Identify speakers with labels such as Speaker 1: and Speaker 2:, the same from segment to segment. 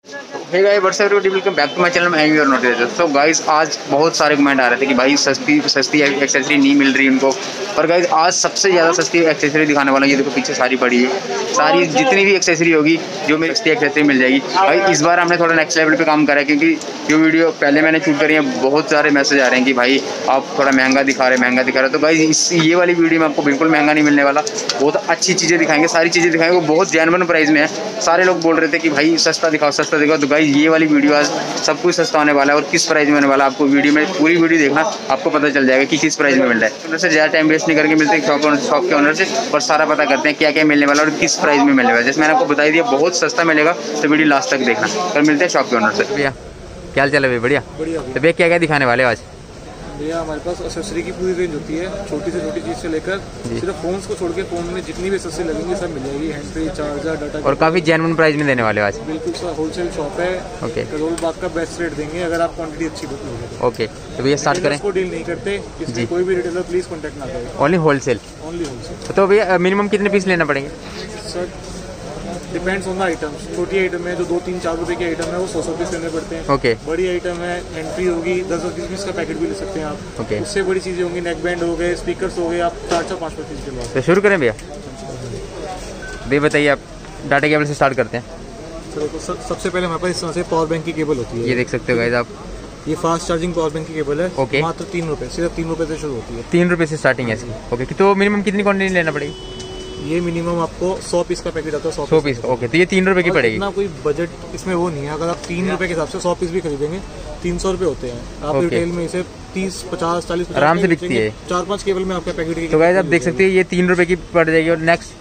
Speaker 1: Hey guys what's up everybody, welcome back to my channel. मैं your notice. So guys आज बहुत सारे comment आ रहे थे कि भाई सस्ती एक्सेसरी नहीं मिल रही उनको। पर गाइस आज सबसे ज़्यादा सस्ती एक्सेसरी दिखाने वाला हूँ। ये देखो पीछे सारी पड़ी है, सारी जितनी भी एक्सेसरी होगी जो मेरी सस्ती एक्सेसरी मिल जाएगी। भाई इस बार हमने थोड़ा नेक्स्ट लेवल पे काम करा है, क्योंकि जो वीडियो पहले मैंने शूट करी है बहुत सारे मैसेज आ रहे हैं कि भाई आप थोड़ा महंगा दिखा रहे। तो गाइस ये वाली वीडियो में आपको बिल्कुल महंगा नहीं मिलने वाला, बहुत अच्छी चीज़ें दिखाएंगे, सारी चीज़ें दिखाएंगे, वो बहुत जेन्युइन प्राइस में है। सारे लोग बोल रहे थे कि भाई सस्ता दिखाओ। तो गाइस ये वाली वीडियो आज सब कुछ सस्ता होने वाला है। और किस प्राइस में होने वाला है आपको वीडियो में पूरी वीडियो देखना, आपको पता चल जाएगा कि किस प्राइस में मिल रहा है। तो ज़्यादा टाइम वेस्ट नहीं करके मिलते हैं शॉप के ओनर से और सारा पता करते हैं क्या क्या मिलने वाला और किस प्राइस में मिलने वाला है। जैसे मैंने आपको बता दिया बहुत सस्ता मिलेगा, तो वीडियो लास्ट तक देखना। और मिलते हैं शॉप के ओनर से। भैया क्या हाल चाल है? बढ़िया। तो भैया क्या क्या दिखाने वाले आज?
Speaker 2: भैया हमारे पास एक्सेसरी की पूरी रेंज होती है, छोटी से छोटी चीज़ से लेकर सिर्फ फोन्स को छोड़ के फोन में जितनी भी एक्सेसरी लगेंगी सब मिल जाएगी। Hand free, charger, data. और
Speaker 1: काफ़ी जेन्युइन प्राइस में देने वाले आज।
Speaker 2: बिल्कुल सर, होलसेल शॉप है। ओके, करोल बाग का बेस्ट रेट देंगे अगर आप क्वांटिटी अच्छी बुक लोगे।
Speaker 1: ओके, तो भैया स्टार्ट करें।
Speaker 2: को डील नहीं करते, इसलिए कोई भी रिटेलर प्लीज कॉन्टैक्ट ना करें।
Speaker 1: Only wholesale. तो भैया मिनिमम कितने पीस लेना पड़ेंगे?
Speaker 2: Sir depends on the items. छोटी आइटम है जो 2-3-4 रुपए की आइटम है वो 100 पीस लेने पड़ते हैं।
Speaker 1: ओके।
Speaker 2: बड़ी आइटम है, एंट्री होगी 10-20 पीस का पैकेट भी ले सकते हैं आप।
Speaker 1: ओके।
Speaker 2: उससे बड़ी चीजें होंगी, नेक बैंड हो गए, स्पीकर्स हो गए, आप 4-5 पीस के बाद।
Speaker 1: तो शुरू करें भैया? भैया बताइए, आप डाटा केबल से स्टार्ट करते हैं।
Speaker 2: चलो तो सबसे पहले हमारे पास इस तरह से पावर बैंक की केबल होती है।
Speaker 1: ये देख सकते हो गाइस आप,
Speaker 2: ये फास्ट चार्जिंग पावर बैंक की केबल है।
Speaker 1: ओके।
Speaker 2: मात्र 3 रुपए, सिर्फ 3 रुपए से शुरू होती है।
Speaker 1: 3 रुपए से स्टार्टिंग है इसकी। ओके, तो मिनिमम कितनी क्वांटिटी लेना पड़ेगी?
Speaker 2: ये मिनिमम आपको 100 पीस का पैकेट आता है।
Speaker 1: 100 पीस। ओके, तो ये 3 रुपए की पड़ेगी।
Speaker 2: इतना कोई बजट इसमें वो नहीं है। अगर आप 3 रुपए के हिसाब से 100 पीस भी खरीदेंगे 300 रुपए होते हैं। आप रिटेल में इसे 30, 50, 40
Speaker 1: आराम से बिकती है।
Speaker 2: 4-5 केबल में आपका पैकेट।
Speaker 1: तो गाइस आप देख सकते हैं ये 3 रुपए की पड़ जाएगी। और नेक्स्ट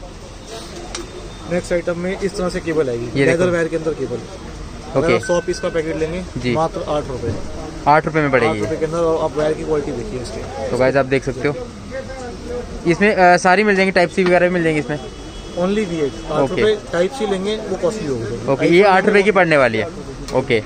Speaker 2: आइटम में इस तरह से केबल आएगी, लेदर वेयर के अंदर केबल। ओके, 100 पीस का पैकेट लेंगे मात्र 8 रुपए।
Speaker 1: 8 रुपए में पड़ेगी
Speaker 2: 8 रुपए के अंदर। आप वायर की क्वालिटी देखिए इसकी।
Speaker 1: तो गाइस आप देख सकते हो इसमें सारी मिल जाएंगी, टाइप सी वगैरह भी मिल जाएंगी इसमें।
Speaker 2: ओनली V8 8 रुपए टाइप सी लेंगे वो कॉस्टली होगा।
Speaker 1: ओके, ये 8 रुपए की पड़ने वाली है। ओके,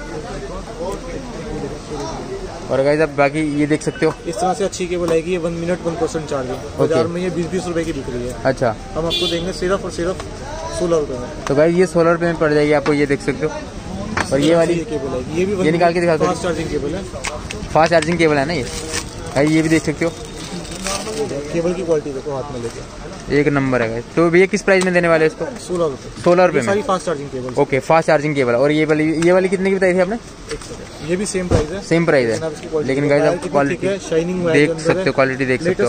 Speaker 1: और गाइस आप बाकी ये देख सकते हो
Speaker 2: इस तरह से अच्छी केबल आएगी। ये 1 मिनट 1% चार्जिंग। बाजार में ये 20-20 रुपए की बिक रही है।
Speaker 1: अच्छा,
Speaker 2: हम आपको देंगे सिर्फ और सिर्फ 16 रुपए में।
Speaker 1: तो गाइस ये 16 रुपए में पड़ जाएगी आपको। ये देख सकते हो। और ये वाली
Speaker 2: केबल है, ये भी
Speaker 1: ये निकाल के दिखा दो।
Speaker 2: फास्ट चार्जिंग केबल है।
Speaker 1: फास्ट चार्जिंग केबल है ना ये। ये भी देख सकते हो।
Speaker 2: केबल की क्वालिटी देखो हाथ में लेके,
Speaker 1: एक नंबर है। तो भैया किस प्राइस में देने वाले इसको?
Speaker 2: 16 रुपए।
Speaker 1: 16 रुपए में
Speaker 2: सारी fast charging cable.
Speaker 1: Okay, fast charging cable. और ये वाली कितने की बताई थी आपने?
Speaker 2: ये भी सेम प्राइस है।
Speaker 1: सेम प्राइस है, लेकिन गाइस आप क्वालिटी
Speaker 2: शाइनिंग
Speaker 1: देख सकते हो, क्वालिटी देख सकते हो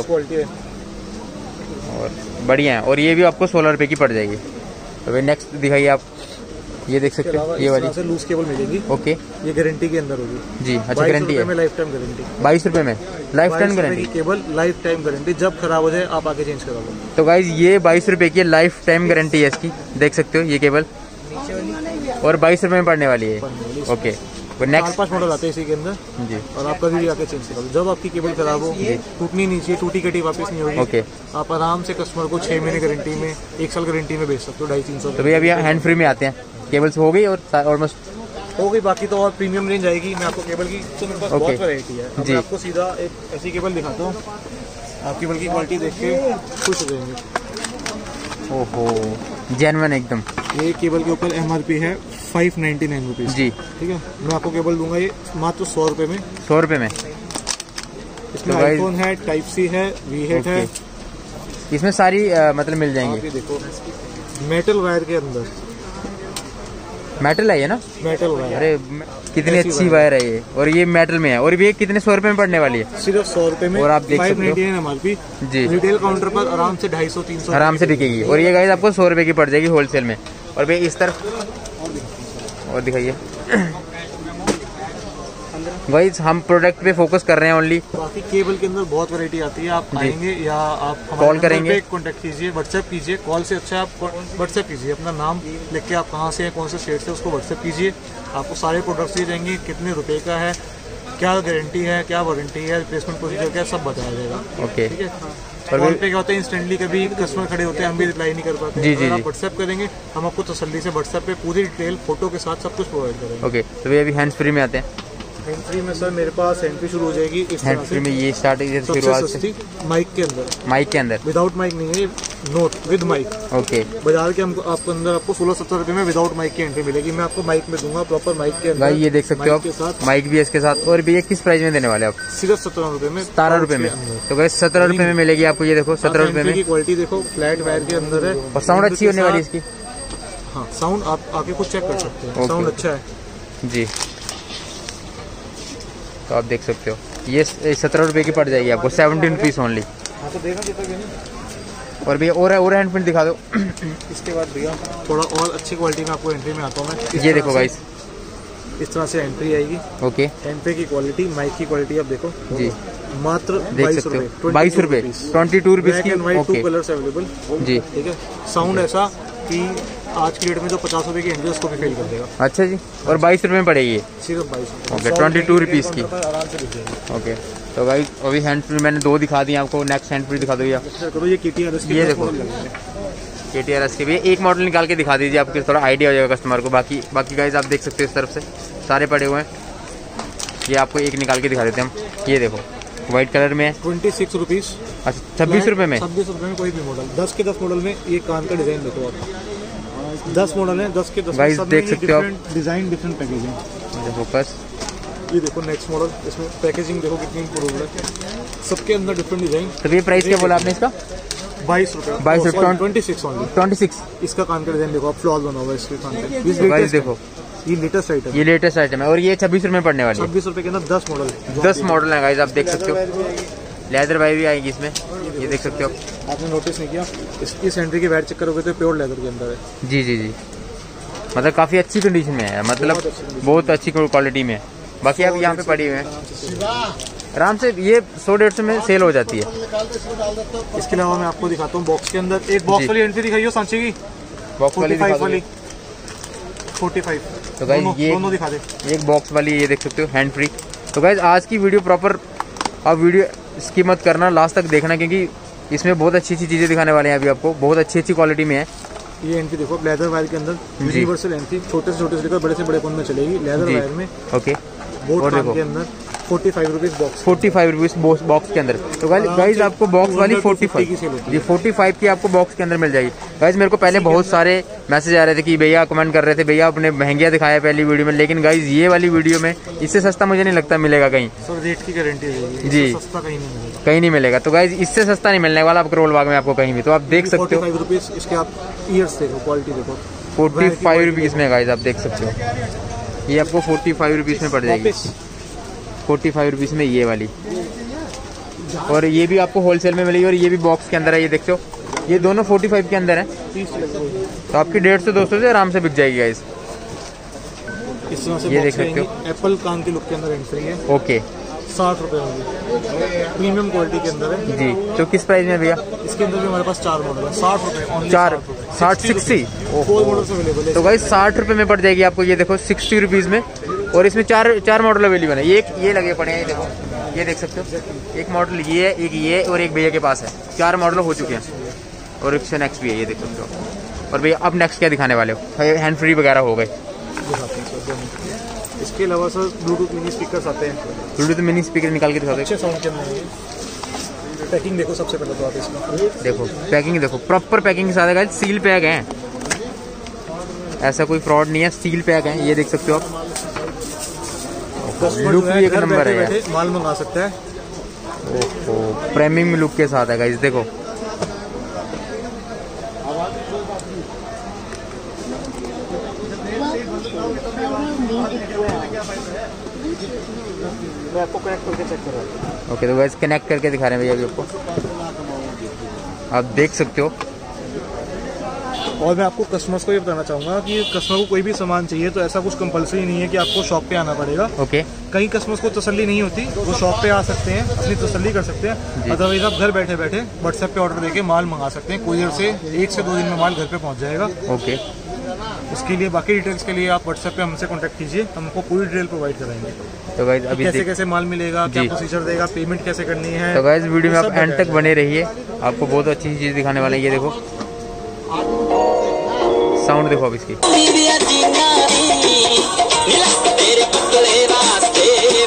Speaker 1: और बढ़िया है। और ये भी आपको 16 रुपए की पड़ जाएगी। तो नेक्स्ट दिखाइए आप। ये देख सकते हो ये वाली
Speaker 2: लूज केबल मिलेगी।
Speaker 1: ओके,
Speaker 2: ये गारंटी के अंदर होगी
Speaker 1: जी। अच्छा, गारंटी है?
Speaker 2: Life time guarantee.
Speaker 1: 22 रुपए में life time guarantee
Speaker 2: cable, life time guarantee. जब खराब हो जाए आप आके चेंज करा लो।
Speaker 1: तो गाइज ये 22 रुपए की लाइफ टाइम गारंटी है इसकी, देख सकते हो ये केबल। और 22 रुपए में पड़ने वाली है। ओके, नेक्स्ट
Speaker 2: 4-5 मॉडल आते हैं इसी के अंदर जी। और आप कभी भी आके चेंज करा लो। जब आपकी केबल खराब हो, टूटनी नहीं चाहिए, टूटी कटी वापस नहीं होगी।
Speaker 1: ओके,
Speaker 2: आप आराम से कस्टमर को 6 महीने गारंटी में, 1 साल गारंटी में बेच सकते हो 250-300।
Speaker 1: तो भैया अभी हैंड फ्री में आते हैं। केबल्स हो गई और ऑलमोस्ट
Speaker 2: हो गई। बाकी तो और प्रीमियम रेंज आएगी। मैं आपको केबल की तो मेरे पास बहुत वैरायटी है। मैं आपको सीधा एक ऐसी केबल दिखाता हूँ। आप केबल की क्वालिटी देख के खुश हो जाएंगे।
Speaker 1: ओहो, जेन्युइन एकदम।
Speaker 2: ये केबल के ऊपर MRP है 599 रुपीज़
Speaker 1: जी।
Speaker 2: ठीक है, मैं आपको केबल दूंगा ये मात्र 100 रुपए में।
Speaker 1: 100 रुपए में।
Speaker 2: इसमें आईफोन है, टाइप सी है, V8 है।
Speaker 1: इसमें सारी मतलब मिल जाएंगी।
Speaker 2: देखो मेटल वायर के अंदर,
Speaker 1: मेटल है ये ना?
Speaker 2: Metal wire.
Speaker 1: अरे कितनी अच्छी वायर है ये। और ये मेटल में है। और ये कितने 100 रुपए में पड़ने वाली है?
Speaker 2: सिर्फ 100 रुपए में।
Speaker 1: और आप देख सकते हो
Speaker 2: 599 MRP जी। रिटेल काउंटर पर आराम से 250-300
Speaker 1: आराम से बिकेगी। और ये गाइस आपको 100 रुपए की पड़ जाएगी होलसेल में। और भैया इस तरफ और दिखाइए। गाइस हम प्रोडक्ट पे फोकस कर रहे हैं ओनली।
Speaker 2: बाकी केबल के अंदर बहुत वैरायटी आती है। आप आएंगे या आप
Speaker 1: कॉल करेंगे,
Speaker 2: कॉन्टेक्ट कीजिए, व्हाट्सएप कीजिए। कॉल से अच्छा आप व्हाट्सएप कीजिए, अपना नाम लिख के आप कहाँ से हैं, कौन से स्टेट से, उसको व्हाट्सएप कीजिए। आपको सारे प्रोडक्ट्स दिए जाएंगे, कितने रुपए का है, क्या गारंटी है, क्या वारंटी है, रिप्लेसमेंट प्रोसीजर क्या, सब बताया जाएगा।
Speaker 1: ओके,
Speaker 2: ठीक है। कॉल पे क्या होता है, इंस्टेंटली कभी कस्टमर खड़े होते हैं, हम भी रिप्लाई नहीं कर पाते। अगर आप व्हाट्सएप करेंगे हम आपको तसल्ली से व्हाट्सएप पे पूरी डिटेल फोटो के साथ सब कुछ प्रोवाइड करेंगे।
Speaker 1: ओके, तो भैया अभी हैंड्स फ्री में आते हैं।
Speaker 2: हैंड फ्री में सर मेरे पास हैंड फ्री शुरू हो जाएगी इस तरह
Speaker 1: हैंड फ्री में ये स्टार्ट
Speaker 2: सबसे सस्ती माइक के अंदर।
Speaker 1: माइक के अंदर
Speaker 2: विदाउट माइक नहीं है, नोट विद माइक।
Speaker 1: ओके,
Speaker 2: बाजार के हमको आपको अंदर आपको 16-17 रुपए में विदाउट माइक की एंट्री मिलेगी। मैं आपको माइक में दूंगा प्रॉपर माइक के अंदर।
Speaker 1: भाई ये देख सकते हो आप, माइक भी है इसके साथ। और भैया किस प्राइस में देने वाले आप?
Speaker 2: सिर्फ 17 रुपए में।
Speaker 1: 17 रुपए में। तो भाई 17 रुपए में मिलेगी आपको। ये देखो 17 रुपए में।
Speaker 2: क्वालिटी देखो, फ्लैट वायर के अंदर है
Speaker 1: और साउंड अच्छी होने वाली इसकी।
Speaker 2: हाँ, साउंड आप आके खुद चेक कर सकते हैं, साउंड अच्छा है जी।
Speaker 1: तो आप देख सकते हो ये 17 रुपए की पड़ जाएगी आपको, 17 रुपीज ओनली। और भैया और हैंड प्रिंट दिखा दो।
Speaker 2: इसके बाद भैया थोड़ा और अच्छी क्वालिटी में आपको एंट्री में आता हूँ मैं।
Speaker 1: ये देखो गाइस,
Speaker 2: इस तरह से एंट्री आएगी।
Speaker 1: ओके,
Speaker 2: एंट्री की क्वालिटी, माइक की क्वालिटी आप देखो
Speaker 1: जी,
Speaker 2: मात्र
Speaker 1: देख सकते हो 22 रुपए, 22 रुपीज की।
Speaker 2: ओके, 2 कलर्स अवेलेबल जी, ठीक है। साउंड ऐसा कि आज की डेट में जो 50 रुपए की एंट्री उसको भी फेल कर देगा।
Speaker 1: अच्छा जी, और 22 रुपए में पड़ेगी
Speaker 2: सिर्फ 22।
Speaker 1: ओके, 22 रुपीज की
Speaker 2: आराम से दिख जाएगी।
Speaker 1: ओके, तो भाई अभी हैंड फ्री मैंने 2 दिखा दिए आपको। नेक्स्ट हैंड फ्री दिखा दो भैया।
Speaker 2: करो ये KTRS के,
Speaker 1: ये देखो KTRS के भी एक मॉडल निकाल के दिखा दीजिए, आपको थोड़ा आइडिया हो जाएगा कस्टमर को। बाकी गाइस आप देख सकते हो इस तरफ से सारे पड़े हुए हैं। ये आपको एक निकाल के दिखा देते हैं हम। ये देखो व्हाइट कलर में है,
Speaker 2: 26 रुपीज।
Speaker 1: अच्छा, 26 रुपए में।
Speaker 2: 26 रुपए में कोई भी मॉडल, 10 के 10 मॉडल में ये कान का डिजाइन देखो आप। 10 मॉडल है, 10 के 10
Speaker 1: गाइस देख सकते हो आप,
Speaker 2: डिजाइन डिफरेंट पैकेजिंग।
Speaker 1: फोकस,
Speaker 2: ये देखो नेक्स्ट मॉडल, इसमें पैकेजिंग देखो कितनी इम्प्रूव है, सबके अंदर डिफरेंट डिजाइन।
Speaker 1: तो ये प्राइस क्या बोला आपने इसका?
Speaker 2: 22 रुपए।
Speaker 1: 26
Speaker 2: ओनली
Speaker 1: 26।
Speaker 2: इसका कान का डिजाइन देखो आप, फ्लॉज बना हुआ है इसके कान पे।
Speaker 1: गाइस देखो
Speaker 2: ये लेटेस्ट आइटम,
Speaker 1: ये लेटेस्ट आइटम है और ये 26 रुपए में पड़ने वाली है।
Speaker 2: 26 रुपए के अंदर 10 मॉडल,
Speaker 1: 10 मॉडल है गाइस, आप देख सकते हो। लेदर वायर भी आएगी इसमें, ये देख सकते हो
Speaker 2: आपने नोटिस नहीं किया इसकी सेंट्री की वायर चेक करोगे तो प्योर लेदर के अंदर है।
Speaker 1: जी जी जी, मतलब काफी अच्छी कंडीशन में है, मतलब बहुत अच्छी क्वालिटी में है। बाकी आप यहाँ पे पड़ी हुए हैं आराम से, ये 100-150 में सेल हो जाती है।
Speaker 2: इसके अलावा मैं आपको दिखाता हूँ बॉक्स के अंदर एक बॉक्स वाली एंट्री दिखाइए सांची की,
Speaker 1: बॉक्स वाली
Speaker 2: 45।
Speaker 1: तो गाइस ये
Speaker 2: दोनों दिखा दे।
Speaker 1: एक बॉक्स वाली ये देख सकते हो हैंड फ्री। तो गाइस आज की वीडियो प्रॉपर आप वीडियो स्किप मत करना, लास्ट तक देखना, क्योंकि इसमें बहुत अच्छी चीजें दिखाने वाले हैं अभी आपको, बहुत अच्छी क्वालिटी में है।
Speaker 2: ये एंट्री देखो लेदर वायर के अंदर, यूनिवर्सल एंट्री, छोटे से छोटे से लेकर बड़े से बड़े फोन में चलेगी लेदर वायर में।
Speaker 1: ओके,
Speaker 2: बोट काम के अंदर 45 रुपीज बॉक्स,
Speaker 1: 45 रुपीज बॉक्स के अंदर। तो गाइस आपको बॉक्स वाली 45 की आपको बॉक्स के अंदर मिल जाएगी। गाइस मेरे को पहले बहुत सारे मैसेज आ रहे थे कि भैया कमेंट कर रहे थे भैया आपने महंगा दिखाया पहली वीडियो में, लेकिन गाइस ये वाली वीडियो में इससे सस्ता मुझे नहीं लगता मिलेगा कहीं।
Speaker 2: सर रेट की गारंटी है
Speaker 1: जी,
Speaker 2: सस्ता कहीं नहीं मिलेगा,
Speaker 1: कहीं नहीं मिलेगा। तो गाइस इससे सस्ता नहीं मिलने वाला आपको रोल बाग में आपको कहीं भी। तो आप देख सकते हो
Speaker 2: 45 रुपीज। इसके आप ईयर्स देखो, क्वालिटी देखो,
Speaker 1: 45 रुपीज में गाइस आप देख सकते हो। ये आपको 45 रुपीज में पड़ जाएगी, 45 रुपीज में ये वाली। और ये भी आपको होलसेल में मिलेगी और ये भी बॉक्स के अंदर है, ये देखते हो ये दोनों 45 के अंदर है। तो आपकी 150-200 से आराम से बिक जाएगी गाइस।
Speaker 2: इस तरह से
Speaker 1: ये देख सकते हो
Speaker 2: एप्पल कान के लुक के अंदर एंट्री है।
Speaker 1: ओके,
Speaker 2: 60 रुपए होगी, प्रीमियम क्वालिटी के अंदर है
Speaker 1: जी। तो किस प्राइस में भैया?
Speaker 2: इसके अंदर भी हमारे पास 4 मॉडल है, 60 रुपए,
Speaker 1: 60
Speaker 2: 4 मॉडल्स अवेलेबल है।
Speaker 1: तो गाइस 60 रुपए में पड़ जाएगी आपको, ये देखो 60 रुपीज में। और इसमें चार मॉडल अवेलेबल है। ये लगे पड़े हैं, ये देखो, ये देख सकते हो। एक मॉडल ये है, एक ये और एक भैया के पास है। 4 मॉडल हो चुके हैं और इससे नेक्स्ट भी है, ये देख सकते हो। और भैया अब नेक्स्ट क्या दिखाने वाले हो? हैंड फ्री वगैरह हो गए।
Speaker 2: इसके अलावा सर ब्लूटूथ मिनी स्पीकर आते हैं,
Speaker 1: ब्लूटूथ मिनी स्पीकर निकाल के दिखा दो।
Speaker 2: अच्छे साउंड के अंदर। पैकिंग देखो सबसे पहले तो आप इसका
Speaker 1: देखो, पैकिंग देखो, प्रॉपर पैकिंग के साथ है, सील पैक है, ऐसा कोई फ्रॉड नहीं है, सील पैक है, ये देख सकते हो आप। लुक भी एक नंबर है,
Speaker 2: माल मंगा सकता है।
Speaker 1: ओहो, प्रीमियम लुक के साथ है गाइस, देखो
Speaker 2: मैं आपको कनेक्ट करके चेक कर रहा हूँ।
Speaker 1: ओके, तो गाइस कनेक्ट करके दिखा रहे हैं भैया अभी आपको, आप देख सकते हो।
Speaker 2: और मैं आपको कस्टमर्स को ये बताना चाहूँगा कि कस्टमर को कोई भी सामान चाहिए तो ऐसा कुछ कंपलसरी नहीं है कि आपको शॉप पे आना पड़ेगा।
Speaker 1: ओके,
Speaker 2: कई कस्टमर्स को तसल्ली नहीं होती, वो शॉप पे आ सकते हैं, अपनी तसल्ली कर सकते हैं। अदरवाइज आप घर बैठे बैठे व्हाट्सएप पे ऑर्डर देके माल मंगा सकते हैं, कोरियर से 1 से 2 दिन में माल घर पे पहुँच जाएगा।
Speaker 1: ओके,
Speaker 2: उसके लिए बाकी डिटेल्स के लिए आप व्हाट्सएप पे हमसे कॉन्टैक्ट कीजिए, हमको पूरी डिटेल प्रोवाइड कराएंगे।
Speaker 1: तो गाइस अभी
Speaker 2: कैसे माल मिलेगा, क्या प्रोसीजर देगा, पेमेंट कैसे करनी है।
Speaker 1: तो गाइस वीडियो में आप एंड तक बने रहिए, आपको बहुत अच्छी चीज दिखाने वाले हैं। ये देखो साउंड देखो अब इसकी।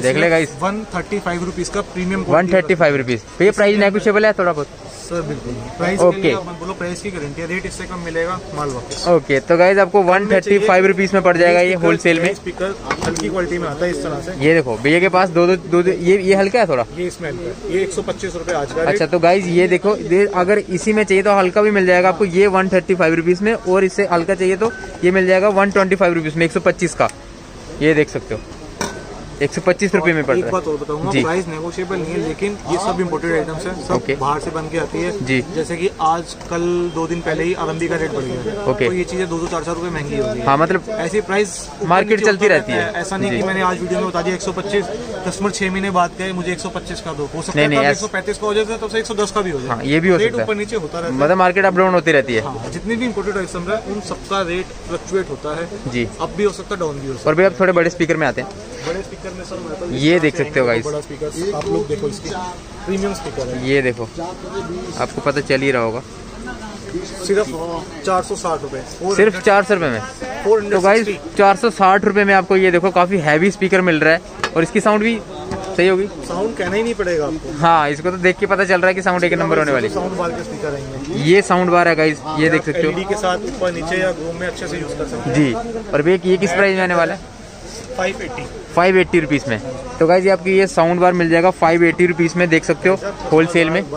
Speaker 1: देख ले गाइस,
Speaker 2: 135 रुपीज का प्रीमियम
Speaker 1: 135 रुपीज। भैया प्राइस नेगोशिएबल है थोड़ा बहुत?
Speaker 2: सर बिल्कुल प्राइस
Speaker 1: ओके,
Speaker 2: बोलो प्राइस की गारंटी है, रेट इससे कम मिलेगा, माल वापस।
Speaker 1: ओके, तो गाइस आपको 135 रुपीज में पड़ जाएगा ये होलसेल में।
Speaker 2: स्पीकर हल्की क्वालिटी में आता है इस तरह से।
Speaker 1: ये देखो भैया के पास दो ये हल्का है थोड़ा,
Speaker 2: ये इसमें हल्का है, ये 125 रुपए आज का।
Speaker 1: अच्छा, तो गाइस ये देखो, अगर इसी में चाहिए तो हल्का भी मिल जाएगा आपको ये 135 रुपीज में, और इससे हल्का चाहिए तो ये मिल जाएगा 125 रुपीज में, 125 का। ये देख सकते हो 125 रुपए में पड़ रहा है।
Speaker 2: एक बात और बताऊंगा, प्राइस नेगोशिएबल नहीं है, लेकिन ये सब इम्पोर्टेड आइटम्स हैं, सब बाहर से बन के आती है
Speaker 1: जी।
Speaker 2: जैसे कि आज कल 2 दिन पहले ही आरंभी का रेट बढ़ गया है, तो ये चीजें 200-400 रुपए महंगी हो गई है।
Speaker 1: हाँ, मतलब
Speaker 2: ऐसी प्राइस
Speaker 1: मार्केट चलती रहती है।
Speaker 2: ऐसा नहीं कि मैंने आज वीडियो में बता दिया 125, कस्टमर 6 महीने बाद कहे मुझे 125 का दो, हो सकता है 135 का हो जाए तो 110 का भी हो जाए।
Speaker 1: ये भी हो
Speaker 2: रेट
Speaker 1: सकता है,
Speaker 2: ऊपर नीचे होता रहता है,
Speaker 1: मतलब मार्केट अप डाउन होती रहती है।
Speaker 2: जितनी भी इम्पोर्टेड आइटम है उन सबका रेट फ्लक्चुएट होता है जी, अप भी हो सकता है, डाउन भी हो सकता है।
Speaker 1: और भी आप थोड़े बड़े स्पीकर में आते हैं,
Speaker 2: बड़े स्पीकर में सर
Speaker 1: ये देख सकते हो गाइस,
Speaker 2: बड़ा स्पीकर आप लोग देखो, इसकी प्रीमियम स्पीकर है,
Speaker 1: ये देखो आपको पता चल ही रहा होगा।
Speaker 2: सिर्फ 460 रुपए,
Speaker 1: सिर्फ 400 रुपए में। तो गाइस 460 रुपए में आपको ये देखो काफी हैवी स्पीकर मिल रहा है, और इसकी साउंड भी सही होगी।
Speaker 2: साउंड कहना ही नहीं पड़ेगा आपको।
Speaker 1: हाँ, इसको तो देख के पता चल रहा है कि साउंड एक नंबर होने वाली।
Speaker 2: साउंड बार के स्पीकर आएंगे,
Speaker 1: ये साउंड बार है गाइस, ये देख सकते हो,
Speaker 2: एलईडी के साथ ऊपर नीचे या रूम में अच्छे से यूज कर सकते हैं
Speaker 1: जी। और भैया ये किस प्राइस में आने वाला है? 580 रुपीज में। तो गाइस ये आपकी ये साउंड बार मिल जाएगा 580 रुपीज में, देख सकते हो होलसेल में।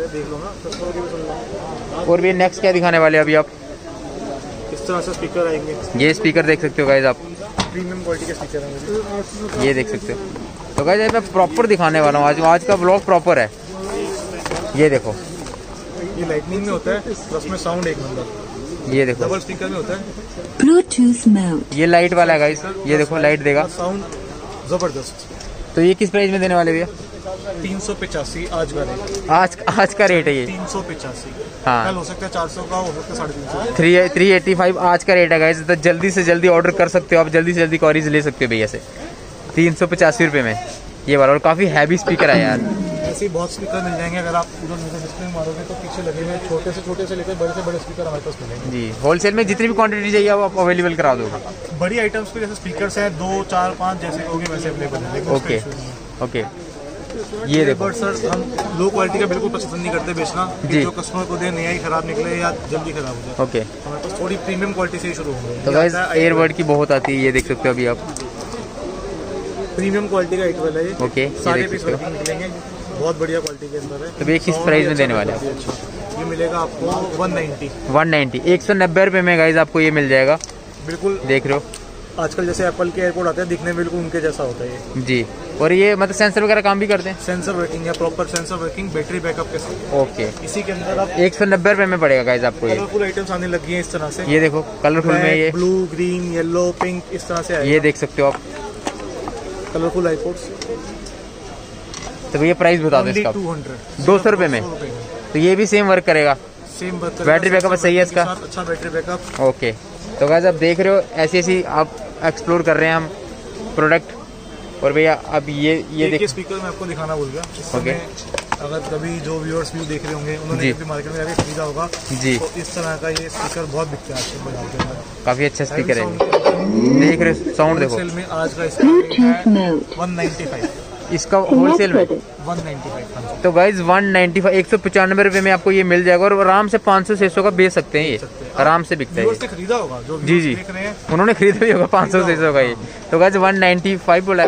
Speaker 1: और भी नेक्स्ट क्या दिखाने वाले अभी आप?
Speaker 2: इस तरह से स्पीकर आएंगे,
Speaker 1: ये स्पीकर देख सकते हो गाइस आप,
Speaker 2: प्रीमियम क्वालिटी के स्पीकर आएंगे,
Speaker 1: ये देख सकते हो। तो गाइस मैं प्रॉपर दिखाने वाला हूँ, आज का ब्लॉग प्रॉपर है। ये देखो,
Speaker 2: ये लाइटनिंग में होता है, प्लस में साउंड एक नंबर,
Speaker 1: ये देखो
Speaker 2: डबल स्पीकर में होता है,
Speaker 3: ब्लूटूथ मोड,
Speaker 1: ये लाइट वाला है गाइस, ये देखो लाइट देगा,
Speaker 2: साउंड जबरदस्त।
Speaker 1: तो ये किस प्राइस में देने वाले भैया?
Speaker 2: 385 आज का रेट,
Speaker 1: आज का रेट है ये
Speaker 2: 385।
Speaker 1: हाँ,
Speaker 2: कल हो सकता है 400 का, हो सकता है 350।
Speaker 1: 385 आज का रेट है गाइस, तो जल्दी से जल्दी ऑर्डर कर सकते हो आप, जल्दी से जल्दी कॉरीज ले सकते हो भैया से 385 रुपए में ये वाला। और काफी हैवी स्पीकर है यार,
Speaker 2: ऐसे बहुत स्पीकर मिल जाएंगे, अगर आप पूरा डिस्प्ले में मारोगे तो पीछे लगे हुए छोटे से लेकर बड़े से बड़े स्पीकर हमारे पास मिलेंगे जी।
Speaker 1: होलसेल में जितनी भी क्वांटिटी चाहिए आप अवेलेबल करा दो।
Speaker 2: बड़ी आइटम्स पे जैसे स्पीकर्स हैं 2, 4, 5 जैसे होगी वैसे अवेलेबल है।
Speaker 1: ओके ओके, ये देखो
Speaker 2: सर हम लो क्वालिटी का बिल्कुल पसंद नहीं करते बेचना, जो कस्टमर को दे नया ही खराब निकले या जल्दी खराब हो जाए।
Speaker 1: ओके,
Speaker 2: हमारे पास थोड़ी प्रीमियम क्वालिटी से ही शुरू होंगे।
Speaker 1: तो गाइस एयरबड की बहुत आती है, ये देख सकते हो अभी आप,
Speaker 2: प्रीमियम क्वालिटी का आइटम है ये।
Speaker 1: ओके,
Speaker 2: सारे पीस वर्किंग निकलेंगे, बहुत बढ़िया क्वालिटी के अंदर है।
Speaker 1: तो भैया किस प्राइस में देने वाले हैं?
Speaker 2: ये मिलेगा आपको 190
Speaker 1: 190 रुपए में गाइस आपको ये मिल जाएगा,
Speaker 2: बिल्कुल
Speaker 1: देख रहे हो।
Speaker 2: आजकल जैसे एप्पल के एयरपोर्ट आते हैं दिखने में बिल्कुल उनके जैसा होता है ये
Speaker 1: जी। और ये मतलब सेंसर वगैरह काम भी करते हैं?
Speaker 2: सेंसर वर्किंग है, proper sensor working, battery backup के साथ।
Speaker 1: ओके,
Speaker 2: इसी के अंदर आप
Speaker 1: 190 रुपए में पड़ेगा गाइस आपको ये।
Speaker 2: कलरफुल आइटम्स आने लगी हैं इस तरह से,
Speaker 1: ये देखो कलरफुल में, ये
Speaker 2: ब्लू, ग्रीन, येलो, पिंक इस तरह से आएगा।
Speaker 1: ये देख सकते हो आप
Speaker 2: कलरफुल आईपोड्स।
Speaker 1: तो भैया प्राइस बता दो इसका? 200 रुपए में। तो ये भी सेम वर्क करेगा?
Speaker 2: सेम वर्क करेगा।
Speaker 1: बैटरी बैकअप सही है इसका?
Speaker 2: अच्छा बैटरी बैकअप।
Speaker 1: ओके, तो गाइस आप देख रहे हो ऐसी आप एक्सप्लोर कर रहे हैं हम प्रोडक्ट। और भैया अब ये
Speaker 2: देखिए स्पीकर मैं आपको दिखाना भूल गया। ओके, अगर कभी जो व्यूअर्स व्यू देख रहे होंगे उन्होंने कभी मार्केट में जाके खरीदा होगा जी, तो इस तरह का ये स्पीकर बहुत बिकता है आजकल बाजार के अंदर, काफी अच्छा स्पीकर है। देख रहे साउंड देखो, होलसेल में आज का इसका 195, इसका होलसेल में 195। तो गाइज 195 195 रुपए में आपको ये मिल जाएगा, और आराम से 500-600 का बेच सकते हैं, ये आराम से बिकता है। खरीदा होगा जो जी जी देख रहे हैं, उन्होंने खरीदा भी होगा 500-600 का ये। तो गाइज 195 बोला,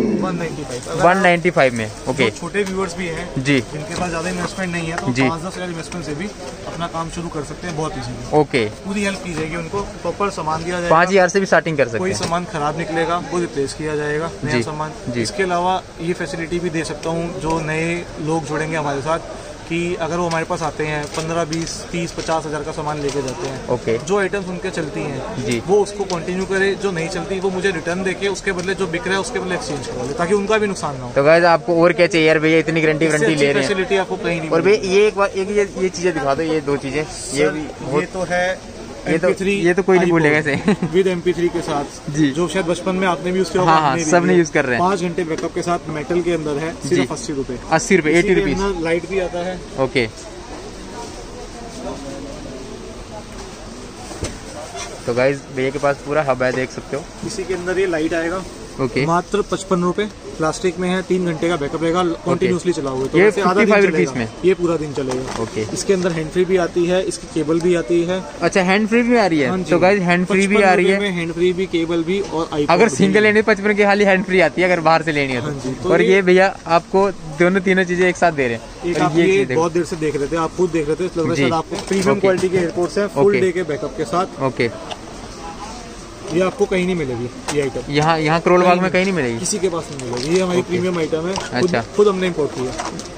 Speaker 2: 195 में। ओके, छोटे व्यूअर्स भी हैं जी, जिनके पास ज्यादा इन्वेस्टमेंट नहीं है, तो 5-10 हजार इन्वेस्टमेंट से भी अपना काम शुरू कर सकते हैं बहुत इजीली। ओके, पूरी हेल्प की जाएगी उनको, प्रॉपर सामान दिया जाएगा, 5000 से भी स्टार्टिंग कर सकते हैं। कोई सामान खराब निकलेगा वो रिप्लेस किया जाएगा, नया सामान। इसके अलावा ये फैसिलिटी भी दे सकता हूँ जो नए लोग जुड़ेंगे हमारे साथ, कि अगर वो हमारे पास आते हैं 15, 20, 30, 50 हजार का सामान लेके जाते हैं, ओके, जो आइटम्स उनके चलती हैं जी, वो उसको कंटिन्यू करे, जो नहीं चलती वो मुझे रिटर्न देके उसके बदले जो बिक रहा है उसके बदले एक्सचेंज करा ले, ताकि उनका भी नुकसान ना हो। तो गाइस आपको और क्या चाहिए यार भैया, इतनी गारंटी ले रहे हैं, फैसिलिटी आपको कहीं नहीं। और भैया ये एक बार ये चीजें दिखा दो, ये 2 चीजें, ये तो है, ये तो कोई नहीं भूलेगा इसे, विद MP3 के साथ जी, जो शायद बचपन में आपने भी यूज किया होगा। हाँ, सब ने यूज कर रहे हैं। 5 घंटे बैकअप के साथ मेटल के अंदर है, सिर्फ 80 रुपए, 80 रुपीज। लाइट भी आता है। ओके, तो गाइज भैया के पास पूरा हब है, देख सकते हो। इसी के अंदर ये लाइट आएगा,
Speaker 1: ओके।
Speaker 2: मात्र 55 रुपए। प्लास्टिक में है, 3 घंटे का बैकअप रहेगा, कंटिन्यूसली चला हुआ है। तो
Speaker 1: ये
Speaker 2: वैसे आधा दिन
Speaker 1: 55
Speaker 2: चलेगा,
Speaker 1: रुपीस में?
Speaker 2: ये पूरा दिन चलेगा।
Speaker 1: ओके।
Speaker 2: इसके अंदर हैंड फ्री भी आती है, इसकी केबल भी आती है।
Speaker 1: अच्छा, हैंड फ्री भी आ रही
Speaker 2: हाँ
Speaker 1: है?
Speaker 2: जी।
Speaker 1: तो गाइस हैंड फ्री भी आ रही है,
Speaker 2: हैंड फ्री भी, केबल भी और iPod
Speaker 1: अगर
Speaker 2: भी।
Speaker 1: सिंगल लेनी 55 की खाली हैंड फ्री आती है, अगर बाहर से लेनी है
Speaker 2: हाँ जी,
Speaker 1: तो।
Speaker 2: तो
Speaker 1: और
Speaker 2: ये-
Speaker 1: ये भैया आपको दोनों तीनों चीजें एक साथ दे रहे हैं।
Speaker 2: एक
Speaker 1: और
Speaker 2: आप ये
Speaker 1: चीज़ देखो।
Speaker 2: बहुत देर से देख रहे थे, आप खुद देख रहे थे, लग रहा है
Speaker 1: जी।
Speaker 2: शायद आपको प्रीमियम
Speaker 1: ओके।
Speaker 2: क्वालिटी के एयरपोर्ट्स हैं, फुल
Speaker 1: ओके।
Speaker 2: डे के बैकअप के साथ।
Speaker 1: ओके।
Speaker 2: ये आपको कहीं नहीं मिलेगी ये आइटम,
Speaker 1: यहाँ करोल बाग में कहीं नहीं मिलेगी?
Speaker 2: किसी के पास नहीं मिलेगी। ये हमारी प्रीमियम आइटम है,
Speaker 1: अच्छा।
Speaker 2: खुद हमने इम्पोर्ट किया।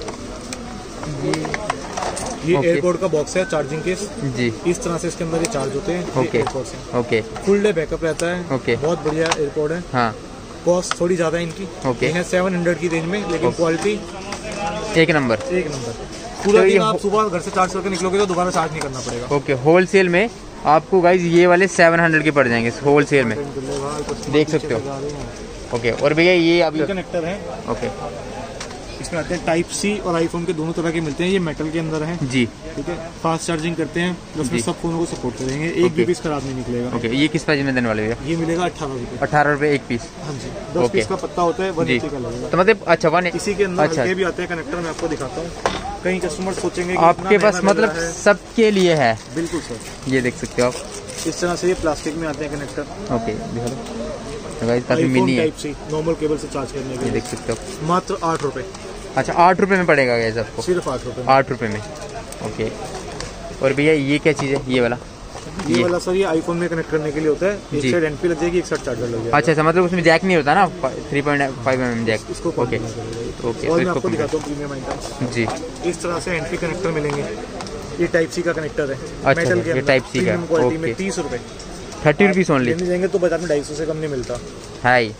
Speaker 2: ये
Speaker 1: ओके।
Speaker 2: एयरपोर्ट का बॉक्स है, चार्जिंग केस।
Speaker 1: जी।
Speaker 2: इस तरह से इसके अंदर ये चार्ज होते हैं।
Speaker 1: ओके।
Speaker 2: एयरपोर्ट्स हैं,
Speaker 1: ओके।
Speaker 2: फुल डे बैकअप रहता है।
Speaker 1: ओके।
Speaker 2: बहुत बढ़िया एयरपोर्ट है।
Speaker 1: हाँ।
Speaker 2: कॉस्ट थोड़ी ज्यादा है इनकी।
Speaker 1: ओके।
Speaker 2: ये है 700 की रेंज में, लेकिन
Speaker 1: ओके।
Speaker 2: क्वालिटी
Speaker 1: एक नंबर।
Speaker 2: एक नंबर। पूरा
Speaker 1: तो ये
Speaker 2: दिन आप सुबह घर से चार्ज करके निकलोगे तो दोबारा चार्ज नहीं करना पड़ेगा।
Speaker 1: ओके। होलसेल में आपको गाइज ये वाले 700 के पड़ जाएंगे होलसेल में, देख सकते हो। ओके। और भैया ये अभी
Speaker 2: कनेक्टर है,
Speaker 1: ओके
Speaker 2: इसमें आते हैं टाइप सी और आईफोन के दोनों तरह के मिलते हैं। ये मेटल के अंदर है,
Speaker 1: जी।
Speaker 2: ठीक है। फास्ट चार्जिंग करते हैं, प्लस में
Speaker 1: जी।
Speaker 2: सब फोनों को सपोर्ट करेंगे। एक
Speaker 1: ओके।
Speaker 2: भी पीस खराब नहीं निकलेगा।
Speaker 1: ओके। ये किस प्राइस में देने वाले भैया?
Speaker 2: ये मिलेगा 18 रुपए।
Speaker 1: 18 रुपए एक पीस?
Speaker 2: हाँ जी। 10
Speaker 1: ओके।
Speaker 2: पीस का पत्ता होता है, 1
Speaker 1: जी।
Speaker 2: इंची का लगेगा।
Speaker 1: तो मतलब अच्छा वन
Speaker 2: इसी के अंदर
Speaker 1: अच्छा।
Speaker 2: हल्के भी आते हैं कनेक्टर, मैं आपको दिखाता हूँ। कई कस्टमर सोचेंगे कि
Speaker 1: आपके
Speaker 2: इतना
Speaker 1: पास
Speaker 2: महंगा मिल
Speaker 1: मतलब
Speaker 2: रहा है।
Speaker 1: सबके लिए है?
Speaker 2: बिल्कुल सर।
Speaker 1: ये देख सकते हो आप।
Speaker 2: इस तरह से ये प्लास्टिक में आते हैं कनेक्टर।
Speaker 1: ओके दिखा दो। तो गाइस काफी
Speaker 2: आईफोन
Speaker 1: मिनी है,
Speaker 2: टाइप सी, नॉर्मल केबल से चार्ज करने के
Speaker 1: ये
Speaker 2: लिए।
Speaker 1: देख सकते हो।
Speaker 2: मात्र 8 रुपए,
Speaker 1: अच्छा 8 रुपए में पड़ेगा गाइस आपको?
Speaker 2: सिर्फ 8 रुपए।
Speaker 1: 8 रुपए में। ओके। और भैया ये क्या चीज़ है ये वाला?
Speaker 2: ये वाला सर ये आईफोन में कनेक्ट करने के लिए होता है। एक
Speaker 1: जी।
Speaker 2: साइड एनपी लग जाएगी, एक साइड चार्जर लग जाएगा।
Speaker 1: अच्छा अच्छा, मतलब उसमें जैक नहीं होता ना 3.5 mm जैक?
Speaker 2: इसको
Speaker 1: ओके
Speaker 2: ओके।
Speaker 1: ओके।
Speaker 2: और
Speaker 1: तो
Speaker 2: मैं आपको
Speaker 1: इसको
Speaker 2: दिखाता हूँ प्रीमियम आइटम।
Speaker 1: जी।
Speaker 2: इस तरह से एनपी कनेक्टर मिलेंगे। ये टाइप सी का कनेक्टर है,
Speaker 1: अच्छा,
Speaker 2: मेटल
Speaker 1: ये
Speaker 2: के अंदर,
Speaker 1: Type C का,
Speaker 2: प्रीमियम क्वालिटी में।
Speaker 1: ओके।
Speaker 2: 30 रुपए
Speaker 1: 30 रुपीस ओनली?
Speaker 2: लेने जाएंगे तो बाजार में 250 से कम नहीं मिलता।
Speaker 1: हाई।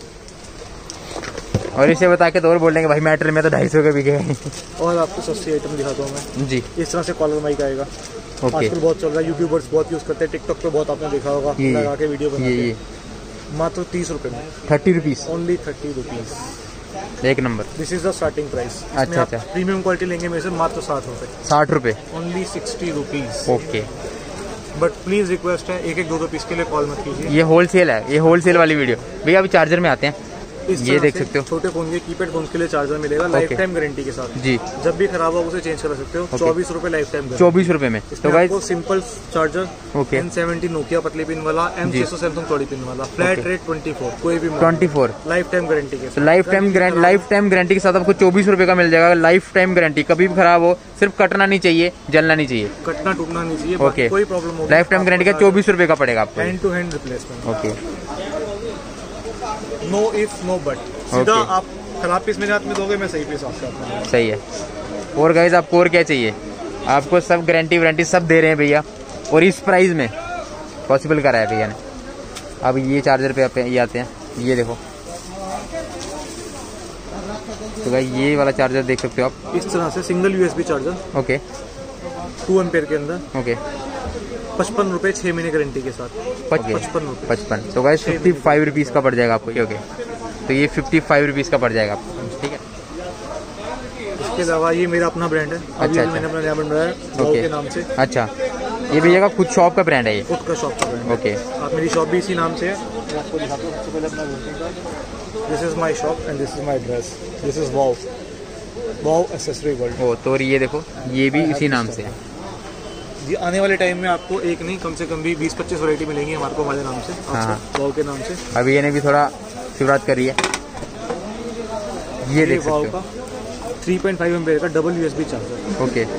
Speaker 1: और इसे बता के तो और बोल देंगे भाई मैटर में तो 250 का बिके।
Speaker 2: और आपको सस्ती आइटम दिखाता हूँ मैं।
Speaker 1: जी।
Speaker 2: इस तरह से कॉलर माइक आएगा।
Speaker 1: ओके।
Speaker 2: आजकल बहुत चल रहा है, यूट्यूबर्स बहुत यूज करते हैं, टिकटॉक पे बहुत आपने देखा होगा,
Speaker 1: ये
Speaker 2: लगा के वीडियो
Speaker 1: ये
Speaker 2: बनाते। मात्र 30 रुपए में,
Speaker 1: 30 रुपीस?
Speaker 2: Only 30 rupees.
Speaker 1: एक number.
Speaker 2: This is the starting price.
Speaker 1: अच्छा, अच्छा।
Speaker 2: प्रीमियम क्वालिटी लेंगे मेरे से मात्र 60 रुपए,
Speaker 1: 60 रुपए?
Speaker 2: Only 60 rupees.
Speaker 1: Okay.
Speaker 2: But please request है, एक एक दो पीस के लिए कॉल मत कीजिए।
Speaker 1: ये होलसेल है, ये होलसेल वाली वीडियो। भैया अभी चार्जर में आते हैं,
Speaker 2: इस
Speaker 1: ये
Speaker 2: तरह
Speaker 1: देख
Speaker 2: से
Speaker 1: सकते हो।
Speaker 2: छोटे फोन के कीपैड फोन के लिए चार्जर मिलेगा, लाइफ टाइम गारंटी के साथ।
Speaker 1: जी।
Speaker 2: जब भी खराब हो उसे चेंज करा सकते हो। 24 रुपए लाइफ टाइम।
Speaker 1: 24 रुपए में? तो guys
Speaker 2: simple charger,
Speaker 1: okay.
Speaker 2: N70 Nokia पतली पिन वाला, M600 सैमसंग चौड़ी पिन वाला, फ्लैट
Speaker 1: ओके।
Speaker 2: रेट 24, कोई भी
Speaker 1: 24
Speaker 2: लाइफ टाइम गारंटी के
Speaker 1: तो
Speaker 2: साथ।
Speaker 1: लाइफ टाइम गारंटी के साथ आपको 24 रुपए का मिल जाएगा। लाइफ टाइम गारंटी, कभी भी खराब हो, सिर्फ कटना नहीं चाहिए, जलना नहीं चाहिए।
Speaker 2: कटना टूटना नहीं चाहिए,
Speaker 1: ओके।
Speaker 2: बाकी कोई प्रॉब्लम हो।
Speaker 1: लाइफ टाइम गारंटी का 24 रुपए का पड़ेगा आपको।
Speaker 2: Hand to hand replacement.
Speaker 1: Okay.
Speaker 2: No if no but, सीधा
Speaker 1: ओके।
Speaker 2: आप खराब पीस मेरे हाथ में दोगे, मैं सही पीस आपके हाथ में दूंगा।
Speaker 1: सही है। और गाइस आपको और क्या चाहिए? आपको सब गारंटी वारंटी सब दे रहे हैं भैया, और इस प्राइस में पॉसिबल करा है भैया ने। अब ये चार्जर पे ये आते हैं, ये देखो। तो गाइस ये वाला चार्जर देख सकते हो आप।
Speaker 2: इस तरह से single USB charger,
Speaker 1: okay
Speaker 2: 2 ampere के अंदर,
Speaker 1: ओके।
Speaker 2: 55 रुपए 6 महीने गारंटी के साथ। 55 रुपए।
Speaker 1: 55। तो गाइस 55 रुपीज़ का पड़ जाएगा आपको। ओके। तो ये 55 रुपीज़ का पड़ जाएगा आपको, ठीक है।
Speaker 2: इसके अलावा ये मेरा अपना ब्रांड है। अभी
Speaker 1: अच्छा।
Speaker 2: मैंने अपना नया ब्रांड बनाया है, वाओ
Speaker 1: ओके।
Speaker 2: के नाम से।
Speaker 1: अच्छा, ये भैया का खुद शॉप का ब्रांड है ये?
Speaker 2: खुद का शॉप का ब्रांड है।
Speaker 1: ओके।
Speaker 2: आप मेरी शॉप भी इसी नाम से है। मैं आपको दिखाता हूँ सबसे पहले अपना बुकिंग का। This is my shop and this is my address. This is wow, wow accessory world.
Speaker 1: Oh तो ये देखो, ये भी इसी नाम से है।
Speaker 2: जी, आने वाले टाइम में आपको एक नहीं कम से कम भी 20-25 वैरायटी मिलेंगी हमारे को, हमारे नाम से,
Speaker 1: हाँ।
Speaker 2: आपसे, वाओ के नाम से।
Speaker 1: अभी ये भी थोड़ा शुरुआत करी है। ये देख
Speaker 2: वाओ
Speaker 1: सकते
Speaker 2: का 3.5 एम्पेयर का डबल यूएसबी चार्जर।
Speaker 1: हो। ओके,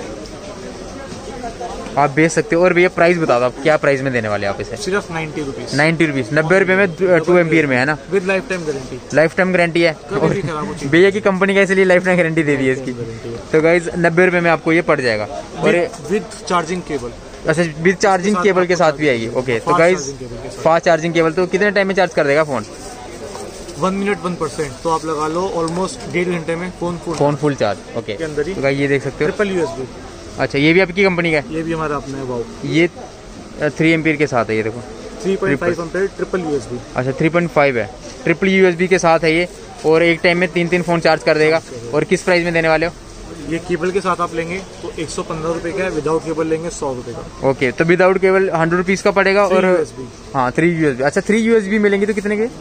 Speaker 1: आप बेच सकते हो। और भैया प्राइस बता दो आप, क्या प्राइस में देने वाले आप इसे?
Speaker 2: सिर्फ 90 रुपीज।
Speaker 1: 90 रुपीज़, 90 रुपये में 2 एम्पियर में है ना?
Speaker 2: With life time guarantee,
Speaker 1: life time guarantee है।
Speaker 2: कभी भी खराब हो चीज़।
Speaker 1: भैया की कंपनी का इसलिए लाइफ टाइम गारंटी दे दी है इसकी।
Speaker 2: गारंटी है।
Speaker 1: तो गाइज 90 रुपये में आपको ये पड़ जाएगा। और
Speaker 2: विद चार्जिंग केबल,
Speaker 1: अच्छा विद चार्जिंग केबल के साथ भी आएगी। ओके। तो
Speaker 2: Fast
Speaker 1: गाइज
Speaker 2: charging cable के साथ।
Speaker 1: फास्ट चार्जिंग केबल, तो कितने टाइम में चार्ज कर देगा फ़ोन?
Speaker 2: 1 मिनट 1%, तो आप लगा लो ऑलमोस्ट 1.5 घंटे में फोन
Speaker 1: फुल चार्ज। ओके।
Speaker 2: के अंदर ही।
Speaker 1: तो गाइज ये देख सकते हो।
Speaker 2: ट्रिपल यूएसबी,
Speaker 1: अच्छा, ये भी आपकी कंपनी का है?
Speaker 2: ये भी हमारा अपना है वाओ।
Speaker 1: ये 3 एम्पियर के साथ है, ये देखो।
Speaker 2: 3.5 एम्पेयर ट्रिपल यूएसबी।
Speaker 1: अच्छा 3.5 है, ट्रिपल यूएसबी के साथ है ये। और एक टाइम में 3 फ़ोन चार्ज कर देगा। और किस प्राइस में देने वाले हो?
Speaker 2: ये केबल के साथ आप लेंगे तो 115 रुपए का है, विदाउट केबल लेंगे 100 रुपए का।
Speaker 1: ओके। तो विदाउट केबल 100 रुपीज़ का पड़ेगा। और
Speaker 2: 3 USB।
Speaker 1: हाँ 3 USB। अच्छा 3 USB मिलेंगे तो कितने के?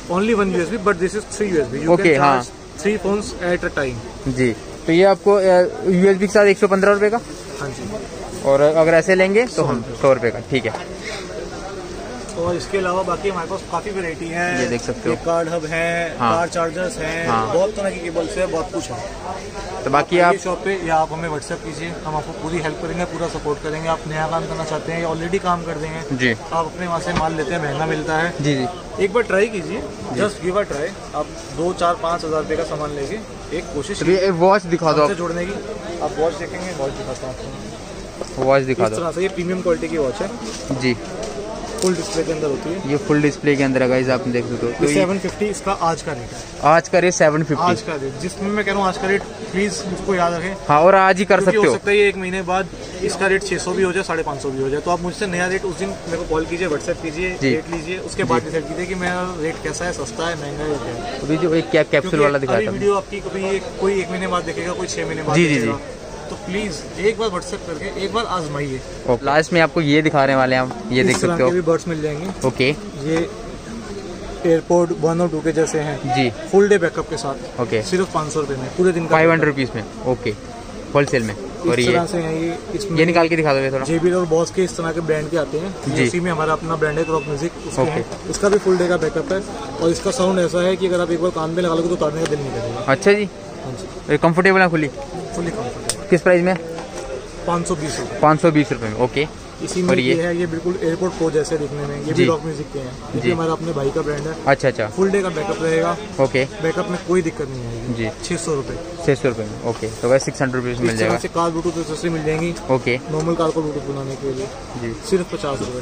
Speaker 2: Only 1 USB, but this is 3 USB. You
Speaker 1: Okay,
Speaker 2: can
Speaker 1: हाँ.
Speaker 2: charge 3 phones at a time.
Speaker 1: जी, तो ये आपको USB के साथ 115 रुपये का,
Speaker 2: हाँ जी.
Speaker 1: और अगर ऐसे लेंगे तो हम 100 रुपये का. ठीक है,
Speaker 2: और इसके अलावा बाकी हमारे पास काफी वैरायटी है.
Speaker 1: ये देख सकते हो.
Speaker 2: कार्ड हब है,
Speaker 1: हाँ.
Speaker 2: कार चार्जर्स हैं,
Speaker 1: हाँ.
Speaker 2: बहुत तरह की केबल्स है, बहुत कुछ है.
Speaker 1: तो बाकी आप
Speaker 2: शॉप पे या आप हमें व्हाट्सएप कीजिए, हम आपको पूरी हेल्प करेंगे, पूरा सपोर्ट करेंगे. आप नया काम करना चाहते हैं या ऑलरेडी काम कर देंगे,
Speaker 1: जी
Speaker 2: आप अपने वहाँ से माल लेते हैं, महंगा मिलता है.
Speaker 1: जी जी
Speaker 2: एक बार ट्राई कीजिए, जस्ट गिव अ ट्राई. आप 2, 4, 5 हज़ार रुपये का सामान लेके एक कोशिश
Speaker 1: तो ये वॉच दिखा दो
Speaker 2: हमसे
Speaker 1: आप.
Speaker 2: जोड़ने की. आप वॉच देखेंगे, वॉच दिखाता हूँ आपको.
Speaker 1: वॉच दिखा
Speaker 2: इस
Speaker 1: दो
Speaker 2: तरह से ये प्रीमियम क्वालिटी की वॉच है,
Speaker 1: जी.
Speaker 2: फुल डिस्प्ले के अंदर होती है.
Speaker 1: ये फुल डिस्प्ले के अंदर है गाइस, आप देख सकते हो. तो
Speaker 2: ये
Speaker 1: ये
Speaker 2: 750 इसका आज का रेट है.
Speaker 1: आज का रेट 750.
Speaker 2: आज का रेट, जिसमें मैं कह रहा हूँ आज का रेट, प्लीज उसको याद रखें.
Speaker 1: हाँ, और आज ही कर
Speaker 2: क्योंकि
Speaker 1: सकते
Speaker 2: हो
Speaker 1: हो.
Speaker 2: सकता है ये एक महीने बाद इसका रेट 600 भी हो जाए, 550 भी हो जाए. तो आप मुझसे नया रेट उस दिन मेरे को कॉल कीजिए, व्हाट्सएप कीजिए,
Speaker 1: जी.
Speaker 2: रेट लीजिए, उसके बाद डिसाइड कीजिए कि मेरा रेट कैसा है, सस्ता है, महंगा है, क्या है.
Speaker 1: अभी जो एक क्या कैप्सूल वाला दिखाया था.
Speaker 2: वीडियो आपकी कभी कोई 1 महीने बाद देखेगा, कोई 6 महीने बाद
Speaker 1: जी, जी,
Speaker 2: देखेगा. तो प्लीज एक बार व्हाट्सएप करके एक बार आजमाइए.
Speaker 1: और लास्ट में आपको ये दिखाने वाले हैं हम, ये देख
Speaker 2: इस तरह
Speaker 1: सकते
Speaker 2: के
Speaker 1: हो.
Speaker 2: भी बर्ड्स मिल जाएंगे.
Speaker 1: ओके
Speaker 2: ये एयरपोर्ट 1 और 2 के जैसे हैं,
Speaker 1: जी.
Speaker 2: फुल डे बैकअप के साथ.
Speaker 1: ओके,
Speaker 2: सिर्फ 500 रुपये में, पूरे दिन का
Speaker 1: 500 रुपीज़ में. ओके, होलसेल में. और
Speaker 2: इस
Speaker 1: ये
Speaker 2: तरह से है ये. इसमें
Speaker 1: ये निकाल के दिखा दोगे थोड़ा.
Speaker 2: JBL और बॉस के इस तरह के ब्रांड के आते हैं.
Speaker 1: जी.
Speaker 2: इसी में हमारा अपना ब्रांड है रॉक म्यूजिक, उसके
Speaker 1: ओके.
Speaker 2: हैं. इसका भी फुल डे का बैकअप है, और इसका साउंड ऐसा है कि अगर आप एक बार कान में लगा लोगे तो उतारने का दिल नहीं करेगा.
Speaker 1: अच्छा जी,
Speaker 2: हाँ जी,
Speaker 1: कंफर्टेबल है फुली.
Speaker 2: Fully comfortable.
Speaker 1: किस प्राइस में?
Speaker 2: 520 रुपये.
Speaker 1: 520 रुपये में. ओके.
Speaker 2: इसी में
Speaker 1: और
Speaker 2: ये
Speaker 1: ये
Speaker 2: है, ये बिल्कुल एयरपोर्ट प्रो जैसे दिखने में. ये
Speaker 1: जी.
Speaker 2: भी रॉक म्यूजिक के हैं. ये
Speaker 1: जी.
Speaker 2: भी हमारा अपने भाई का ब्रांड है.
Speaker 1: अच्छा अच्छा.
Speaker 2: फुल डे का बैकअप रहेगा.
Speaker 1: ओके,
Speaker 2: बैकअप में कोई दिक्कत नहीं आएगी.
Speaker 1: जी.
Speaker 2: 600 रुपये.
Speaker 1: 600 रुपये में. ओके, तो वैसे 600 रुपीज़ मिल
Speaker 2: इस तरह
Speaker 1: जाएगा.
Speaker 2: से कार ब्लूटूथ एक्सेसरी मिल जाएंगी,
Speaker 1: ओके
Speaker 2: नॉर्मल कार को ब्लूटूथ बनाने के लिए.
Speaker 1: जी.
Speaker 2: सिर्फ 50 रुपये.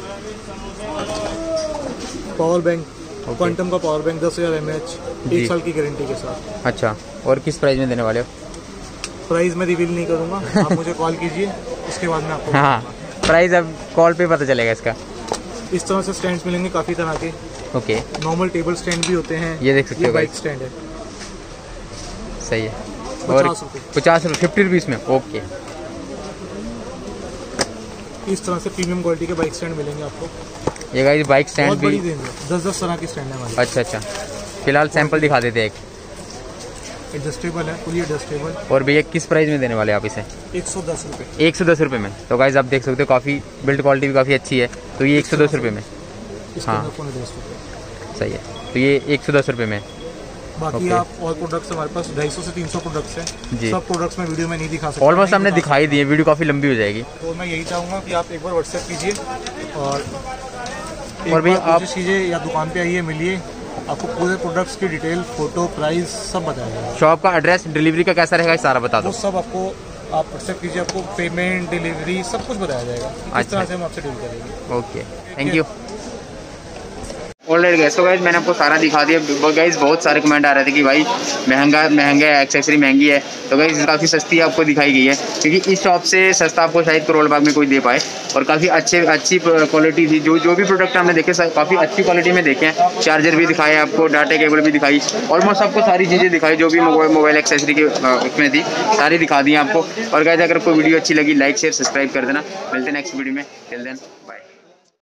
Speaker 2: पावर बैंक, क्वांटम का पावर बैंक 10,000 mAh,
Speaker 1: जी.
Speaker 2: 1 साल की गारंटी के साथ.
Speaker 1: अच्छा, और किस प्राइस में देने वाले हो?
Speaker 2: प्राइस मैं रिवील नहीं करूंगा, आप मुझे कॉल कीजिए, उसके बाद मैं आपको
Speaker 1: हाँ, प्राइस अब कॉल पे पता चलेगा इसका.
Speaker 2: इस तरह से स्टैंड्स मिलेंगे काफ़ी तरह के.
Speaker 1: ओके,
Speaker 2: नॉर्मल टेबल स्टैंड भी होते हैं.
Speaker 1: ये देख सकते
Speaker 2: ये
Speaker 1: हो
Speaker 2: बाइक
Speaker 1: guys.
Speaker 2: स्टैंड है.
Speaker 1: सही है. और
Speaker 2: 50 रुपये.
Speaker 1: 50 रुपये, 50 रुपीज़ में. ओके.
Speaker 2: इस तरह से प्रीमियम क्वालिटी के बाइक स्टैंड मिलेंगे आपको.
Speaker 1: ये गाइस बाइक स्टैंड
Speaker 2: बहुत बड़ी
Speaker 1: भी.
Speaker 2: रेंज है, 10-10 तरह की स्टैंड है हमारी.
Speaker 1: अच्छा अच्छा, फिलहाल सैंपल दिखा देते हैं एक.
Speaker 2: एडजस्टेबल है, फुली एडजस्टेबल.
Speaker 1: और भैया किस प्राइस में देने वाले आप इसे?
Speaker 2: 110 रुपये.
Speaker 1: 110 रुपये में. तो गाइस आप देख सकते हो, काफ़ी बिल्ड क्वालिटी भी काफ़ी अच्छी है. तो ये 110 रुपये में.
Speaker 2: इसके
Speaker 1: हाँ.
Speaker 2: अंदर फोन 10 रुपये.
Speaker 1: सही है. तो ये 110 रुपये में.
Speaker 2: बाकी
Speaker 1: ओके.
Speaker 2: आप और प्रोडक्ट्स हमारे पास 250 से 300 प्रोडक्ट्स हैं.
Speaker 1: जी.
Speaker 2: सब प्रोडक्ट्स में वीडियो में नहीं दिखा सकता.
Speaker 1: ऑलमोस्ट
Speaker 2: नहीं
Speaker 1: हमने
Speaker 2: दिखा
Speaker 1: दिखाई दी है, वीडियो काफ़ी लंबी हो जाएगी.
Speaker 2: सकता. तो मैं यही चाहूँगा कि आप एक बार व्हाट्सएप कीजिए और
Speaker 1: और भैया आप
Speaker 2: कोशिश कीजिए, या दुकान पे आइए, मिलिए, आपको पूरे प्रोडक्ट्स की डिटेल, फोटो, प्राइस सब बताया जाएगा.
Speaker 1: शॉप का एड्रेस, डिलीवरी का कैसा रहेगा, ये सारा बता
Speaker 2: वो
Speaker 1: दो.
Speaker 2: सब आपको, आप व्हाट्सएप कीजिए, आपको पेमेंट, डिलीवरी सब कुछ बताया जाएगा कि किस
Speaker 1: अच्छा.
Speaker 2: तरह से हम आपसे डील करेंगे.
Speaker 1: Okay, thank you. Already guys, तो गाइस मैंने आपको सारा दिखा दिया. गाइस बहुत सारे कमेंट आ रहे थे कि भाई महंगा है, एक्सेसरी महंगी है. तो गाइस काफ़ी सस्ती आपको दिखाई गई है, क्योंकि इस शॉप से सस्ता आपको शायद करोल बाग में कोई दे पाए. और काफ़ी अच्छी क्वालिटी थी. जो भी प्रोडक्ट हमने देखे काफ़ी अच्छी क्वालिटी में देखे हैं. चार्जर भी दिखाए आपको, डाटा केबल भी दिखाई, ऑलमोस्ट आपको सारी चीज़ें दिखाई जो भी मोबाइल एक्सेसरी के उसमें थी, सारी दिखा दी आपको. और गाइस अगर कोई वीडियो अच्छी लगी, लाइक शेयर सब्सक्राइब कर देना. मिलते हैं नेक्स्ट वीडियो में. Till then.